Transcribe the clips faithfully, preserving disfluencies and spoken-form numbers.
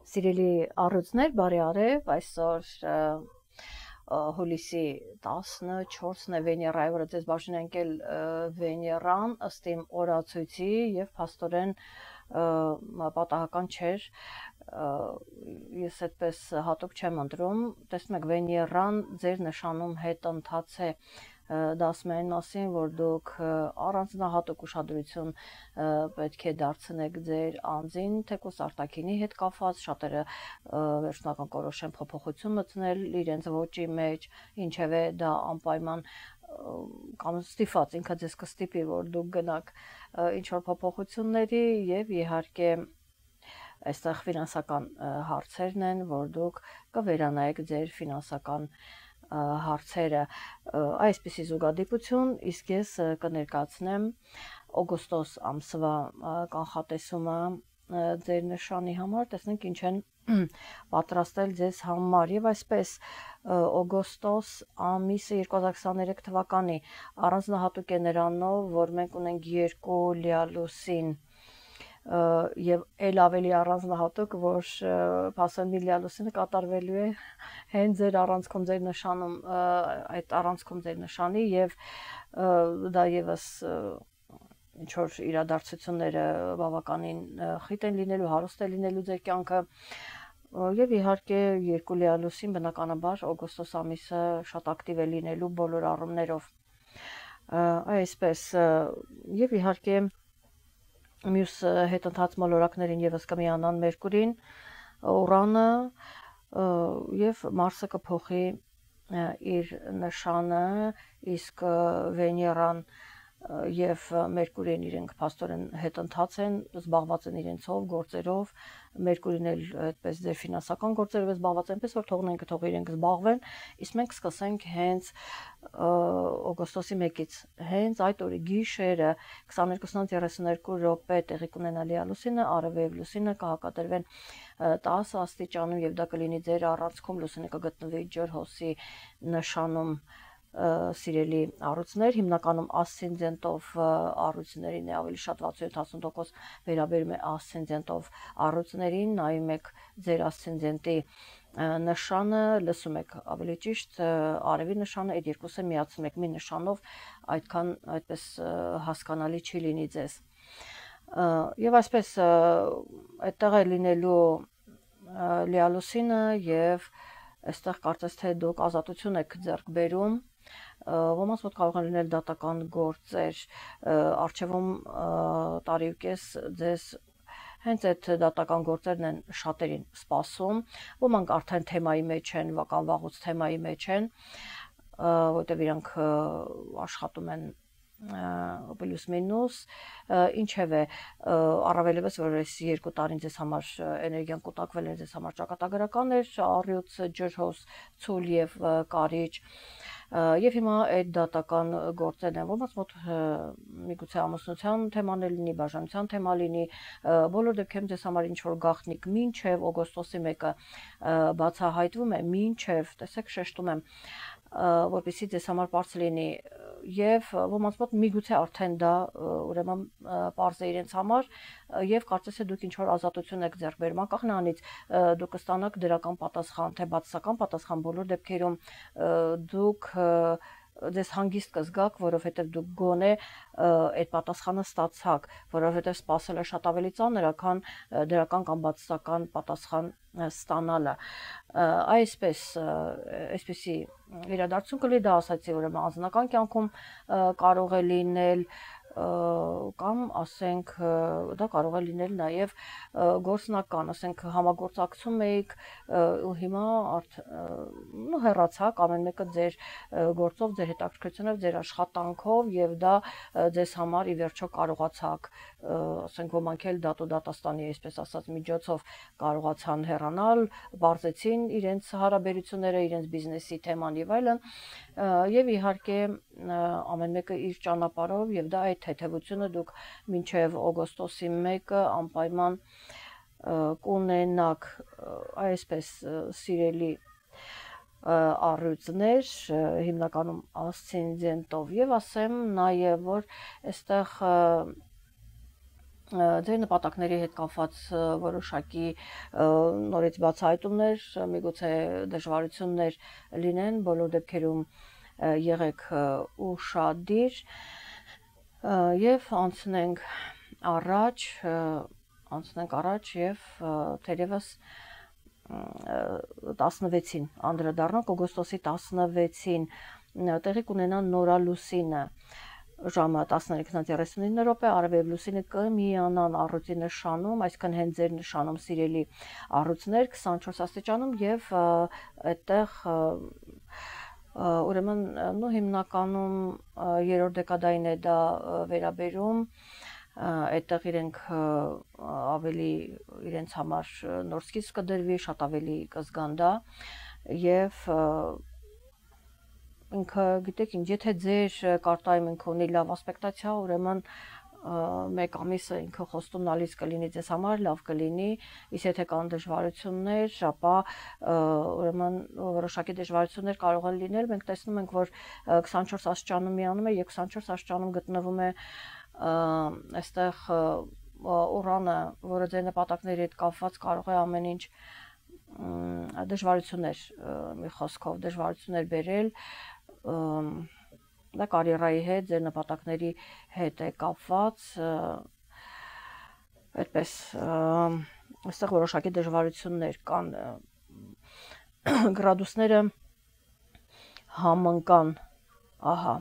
Սիրելի առույցներ, բարի արև, այսօր հուլիսի տասնչորսն է Վեներայի վրա ձեզ բաժին ընկել Վեներան ըստ իմ օրացույցի եւ փաստորեն պատահական չէր, ես այդպես հատուկ չեմ ընտրում, տեսնում եք Վեներան ձեր նշանում հետ ընթաց է, դա ասում է այն մասին, որ դուք առանձնահատուկ ուշադրություն պետք է դարձնեք ձեր անձին, թեկուզ արտաքինի հետ կապված, շատերը վերջնական կորոշեն փոփոխություն մտցնել իրենց ոճի մեջ, ինչևէ դա անպայման կամ ստիպված ինքը ձեզ կստիպի, որ դուք գնաք ինչ-որ փոփոխությունների եւ իհարկե այստեղ ֆինանսական հարցերն են, որ դուք կվերանայեք ձեր ֆինանսական հարցերը, այսպիսի զուգադիպություն, իսկ ես կներկայացնեմ օգոստոս ամսվա կանխատեսումը ձեր նշանի համար, տեսնենք ինչ են պատրաստել ձեզ համար եւ այսպես օգոստոս ամիսը երկու հազար քսաներեք թվականի առանձնահատուկ է նրանով, որ մենք ունենք երկու լիալուսին եւ էլ ավելի առանձնահատուկ, որ փաստորեն լիալուսինը կատարվելու է հենց ձեր առանցքում ձեր նշանում այդ առանցքում ձեր նշանի եւ դա եւս ինչ որ իրադարձությունները բավականին խիտ են լինելու, հարուստ է լինելու ձեր կյանքը եւ իհարկե երկու լիալուսին բնականաբար օգոստոս ամիսը շատ ակտիվ է լինելու բոլոր առումներով այսպես եւ իհարկե մյուս հետընթաց մոլորակներին եւս կմիանան Մերկուրին, Ուրանը եւ Մարսը կփոխի իր նշանը, իսկ Վեներան եւ Մերկուրին իրենք փաստորեն հետընթաց են, զբաղված են իրենցով, գործերով, Մերկուրին էլ այդպես ձեր ֆինանսական գործերով է զբաղված, այնպես որ թողնենք, թող իրենք զբաղվեն, իսկ մենք սկսենք հենց օգոստոսի մեկից, հենց այդ օրի գիշերը քսաներկուսն երեսուներկու րոպե տեղի կունենա լիալուսինը, արևը եւ լուսինը կհակադրվեն տասը աստիճանում եւ դա կլինի ձեր առանցքում, լուսինը կգտնվի ջրհոսի նշանում սիրելի առույցներ, հիմնականում ասցենդենտով առույցներին է ավելի շատ վաթսուն տասուն տոկոս վերաբերում է ասցենդենտով առույցներին, նայում եք ձեր ասցենդենտի նշանը, լսում եք ավելի ճիշտ արևի նշանը, այդ երկուսը միացնում եք մի նշանով, այդքան այդպես հասկանալի չի լինի ձեզ եւ այսպես այդտեղ է լինելու լիալուսինը եւ այստեղ կարծես թե դուք ազատություն եք ձեռք բերում ոմանց մոտ կարող են լինել դատական գործեր արխիվում տարիուկես ձեզ հենց այդ դատական գործերն են շատերին սպասում ոմանք արդեն թեմայի մեջ են վական վաղուց թեմայի մեջ են որտեղ իրանք աշխատում են պլյուս մինուս ինչևէ առավելևս որ այս երկու տարին ձեզ համար էներգիան կուտակվել է ձեզ համար ճակատագրական էր առյուծ ջրհոս ցուլ եւ կարիճ եւ հիմա այդ դատական գործերն են ոմանց մոտ միգուցե ամուսնության թեման լինի բաժանության թեմա լինի բոլոր դեպքերում ձեզ համար ինչ որ գաղտնիք մինչեւ օգոստոսի մեկը բացահայտվում է մինչեւ տեսեք շեշտում եմ որպեսզի ձեզ համար բարձր լինի եւ ոմանց մոտ միգուցե արդեն դա ուրեմն բարձ է իրենց համար եւ կարծես թե դուք ինչ որ ազատություն եք ձեռք բերում անկախ նրանից դուք կստանաք դրական պատասխան թե բացասական պատասխան բոլոր դեպքերում դուք ձեզ հանգիստ կզգաք, որովհետև դուք գոնե այդ պատասխանը ստացաք, որովհետև սպասելը շատ ավելի ծանր է, քան դրական կամ բացասական պատասխան ստանալը։ Այսպես, այսպեսի իրադարձություն կլինի, դա ասացի, ուրեմն անձնական կյանքում կարող է լինել կամ ասենք դա կարող է լինել նաև գործնական, ասենք համագործակցում եք ու հիմա ու հեռացաք ամեն մեկը ձեր գործով, ձեր հետաքրքրությունով, ձեր աշխատանքով եւ դա ձեզ համար ի վերջո կարողացաք, ասենք ոմանք էլ դատու դատաստանի, այսպես ասած, միջոցով կարողացան հեռանալ, բարձեցին իրենց հարաբերությունները, իրենց բիզնեսի թեման եւ այլն, եւ իհարկե ամեն մեկը իր ճանապարհով եւ դա այդ թեթևությունը դուք մինչեւ օգոստոսի մեկը անպայման կունենաք այսպես սիրելի առյուծներ հիմնականում ասցենդենտով եւ ասեմ նաեւ որ այստեղ Ձեր նպատակների հետ կապված որոշակի նորից բացահայտումներ, միգուցե դժվարություններ լինեն, բոլոր դեպքերում եղեք ուշադիր եւ անցնենք առաջ, անցնենք առաջ եւ թերևս տասնվեցին անդրադառնանք օգոստոսի տասնվեցին տեղի կունենա նորալուսինը ժամը տասներեքից երեսունինը րոպե արևև լուսինը կմիանան առյուծի նշանում, այսինքն հենց ձեր նշանում սիրելի առյուծներ քսանչորս աստիճանում եւ այդտեղ ուրեմն նո հիմնականում երրորդ դեկադային է դա վերաբերում այդտեղ իրենք ավելի իրենց համար նոր սկիզբ կդրվի, շատ ավելի կզգան դա եւ ինքը գիտեք ինչ, եթե ձեր կարտայում ինքը ունի լավ ասպեկտացիա, ուրեմն մեկ ամիսը ինքը խոստումնալից կլինի ձեզ համար, լավ կլինի, իսկ եթե կան դժվարություններ, ապա ուրեմն որոշակի դժվարություններ կարող են լինել, մենք տեսնում ենք, որ քսանչորս աստիճանում միանում է եւ քսանչորս աստիճանում գտնվում է այստեղ Ուրանը, որը ձեր նպատակների հետ կապված կարող է ամեն ինչ դժվարություններ մի խոսքով դժվարություններ բերել դա կարիերայի հետ, ձեր նպատակների հետ է կապված այդպես այստեղ որոշակի դժվարություններ կան գրադուսները համընկան ահա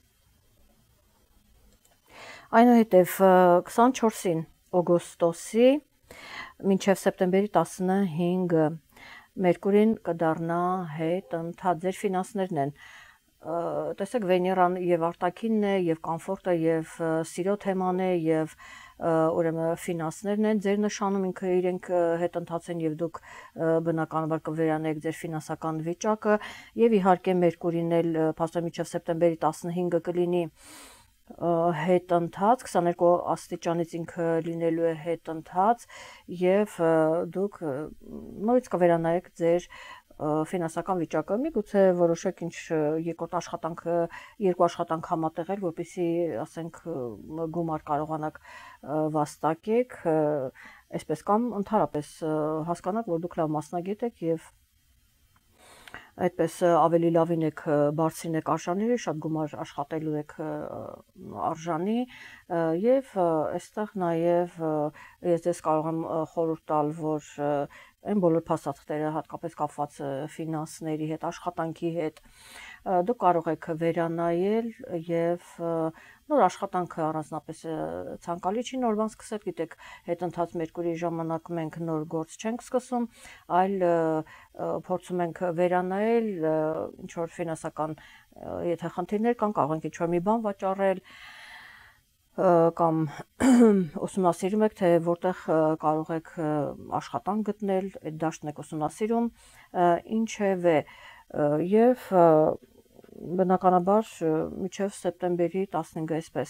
այնուհետև քսանչորսին օգոստոսի մինչև սեպտեմբերի տասնհինգը Մերկուրին կդառնա հետընթաց, ձեր ֆինանսներն են տեսեք Վեներան եւ արտաքինն է եւ կոմֆորտը եւ սիրո թեման է եւ ուրեմն ֆինանսներն են ձեր նշանում ինքը իրենք հետընթաց են եւ դուք բնականաբար կվերանեք ձեր ֆինանսական վիճակը եւ իհարկե Մերկուրին էլ փաստորեն մինչև սեպտեմբերի տասնհինգը կլինի հետընթաց քսաներկու աստիճանից ինքը լինելու է հետընթաց եւ դուք նորից կվերանայեք ձեր ֆինանսական վիճակը միգուցե որոշեք ինչ երկրորդ աշխատանքը երկու աշխատանք համատեղել որպեսզի ասենք գումար կարողանաք վաստակեք այսպես կամ ընդհանրապես հասկանաք որ դուք լավ մասնագետ եք եւ այդպես ավելի լավին եք բարձրինեք արժանները, շատ գումար աշխատելու եք արժանի եւ այստեղ նաեւ ես ձեզ կարող եմ խորհուրդ տալ, որ այն բոլոր փաստաթղթերը հատկապես կապված ֆինանսների հետ, աշխատանքի հետ դուք կարող եք վերանայել եւ նոր աշխատանքը առանձնապես ցանկալի չի նոր բան սկսել, գիտեք, հետընթաց Մերկուրիի ժամանակ մենք նոր գործ չենք սկսում, այլ փորձում ենք վերանայել ինչ որ ֆինանսական եթե խնդիրներ կան, կարող ենք ինչ որ մի բան վաճառել կամ ուսումնասիրում եք, թե որտեղ կարող եք աշխատանք գտնել, այդ դաշտն եք ուսումնասիրում, ինչևէ եւ բնականաբար մինչև սեպտեմբերի տասնհինգը այսպես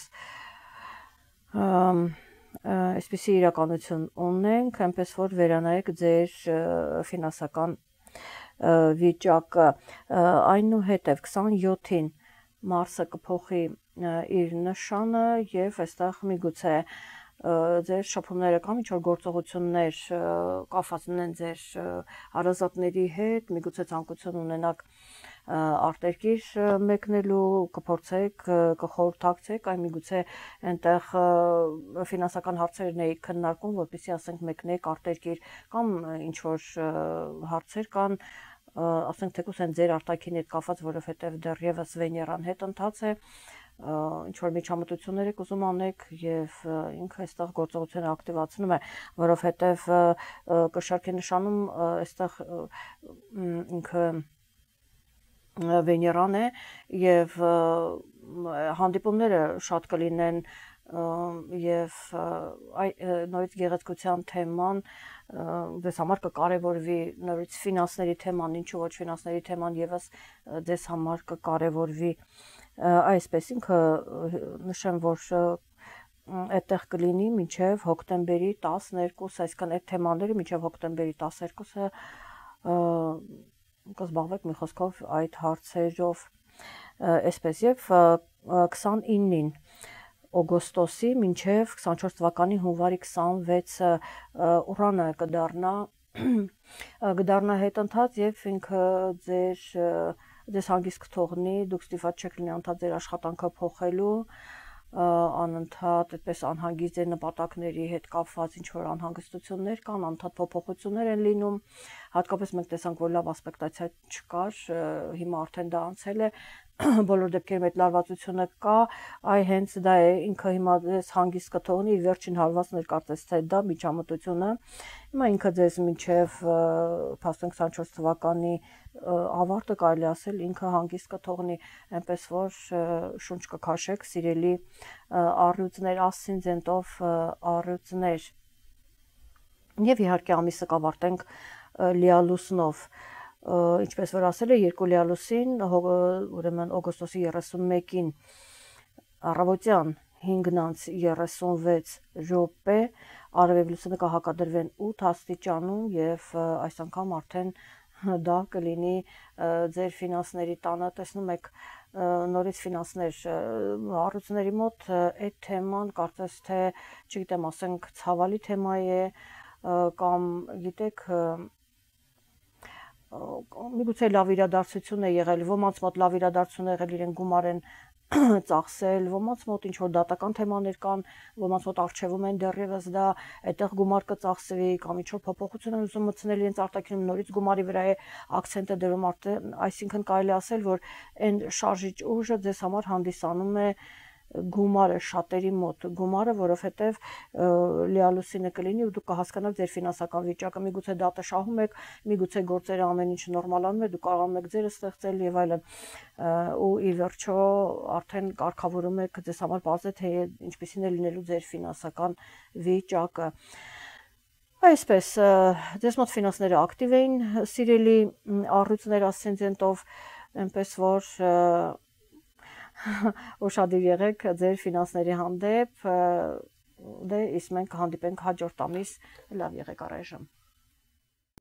այսպիսի իրականություն ունենք, այնպես որ վերանայեք ձեր ֆինանսական վիճակը այնուհետև քսանյոթին Մարսը կփոխի իր նշանը եւ այստեղ միգուցե ձեր շփումները կամ ինչ որ գործողություններ կապված ունեն ձեր հարազատների հետ, միգուցե ցանկություն ունենաք արտերկիր մեկնելու, կփորձեք, կխորհրդակցեք, այ միգուցե այնտեղ ֆինանսական հարցերն եք քննարկում, որպեսզի ասենք մեկնեք արտերկիր կամ ինչ որ հարցեր կան ասենք թեկուզ են ձեր արտաքինի հետ կապված, որովհետև դեռևս Վեներան հետընթաց է, ինչ որ միջամտություններ եք ուզում անեք եւ ինքը այստեղ գործողությունը ակտիվացնում է, որովհետև կշարքի նշանում այստեղ ինքը Վեներան է եւ հանդիպումները շատ կլինեն եւ նորից գեղեցկության թեման ձեզ համար կկարևորվի նորից ֆինանսների թեման, ինչու ոչ ֆինանսների թեման եւս ձեզ համար կկարևորվի այսպես ինքը նշեմ որ այդտեղ կլինի մինչև հոկտեմբերի տասներկուսը, այսինքն այդ թեմաները մինչև հոկտեմբերի տասներկուսը կզբաղվեք մի խոսքով այդ հարցերով այսպես եւ քսանինին օգոստոսի մինչև քսանչորս թվականի հունվարի քսանվեցը Ուրանը կդառնա կդառնա հետընթաց եւ ինքը ձեր ձեզ հանգիստ կթողնի, դուք ստիպված չեք լինի անընդհատ ձեր աշխատանքը փոխելու, անընդհատ այդպես անհանգիստ ձեր նպատակների հետ կապված ինչ որ անհանգստություններ կան, անընդհատ փոփոխություններ են լինում, հատկապես մենք տեսանք, որ լավ ասպեկտացիա չկար, հիմա արդեն դա անցել է, բոլոր դեպքերում այդ լարվածությունը կա, այ հենց դա է ինքը հիմա ձեզ հանգիստ կթողնի, վերջին հարվածներ կարծես թե դա միջամտությունը, հիմա ինքը ձեզ մինչև փաստորեն քսանչորս թվականի ավարտը կարելի ասել ինքը հանգիստ կթողնի, այնպես որ շունչ կքաշեք, սիրելի առյուծներ, Աստծին ձենտով առյուծներ, եւ իհարկե ամիսը կավարտենք լիալուսնով, ինչպես որ ասել է երկու լիալուսին, ուրեմն օգոստոսի երեսունմեկին առավոտյան հինգ երեսունվեց րոպե արևի լուսինը կհակադրվեն ութ աստիճանում եւ այս անգամ արդեն դա կլինի ձեր ֆինանսների տանը, տեսնում եք նորից ֆինանսներ առյուծների մոտ այդ թեման կարծես թե չգիտեմ ասենք ցավալի թեմա է կամ գիտեք միգուցե լավ իրադարձություն է եղել, ոմանց մոտ լավ իրադարձություն է եղել, իրեն գումար են ծախսել, ոմանց մոտ ինչ որ դատական թեմաներ կան, ոմանց մոտ արխիվում են դեռևս դա, այդտեղ գումար կծախսվի կամ ինչ որ փոփոխություն են ուզում մտցնել իրենց արտաքինում, նորից գումարի վրա է ակցենտը դրում, այսինքն կարելի ասել, որ այն շարժիչ ուժը ձեզ համար հանդիսանում է գումարը շատերի մոտ գումարը, որովհետև լիալուսինը կլինի ու դուք կհասկանաք ձեր ֆինանսական վիճակը, միգուցե դատը շահում եք, միգուցե գործերը ամեն ինչ նորմալանում է, դուք կարողանում եք ձերը ստեղծել եւ այլն, ու ի վերջո արդեն կարգավորում եք ձեզ համար բարձր թե ինչպեսին է լինելու ձեր ֆինանսական վիճակը։ Այսպես, ձեզ մոտ ֆինանսները ակտիվ էին, սիրելի առյուծներ Աստծին ձենտով, այնպես որ ուշադիր եղեք ձեր ֆինանսների հանդեպ, դե իսկ մենք կհանդիպենք հաջորդ ամիս, լավ եղեք առայժմ։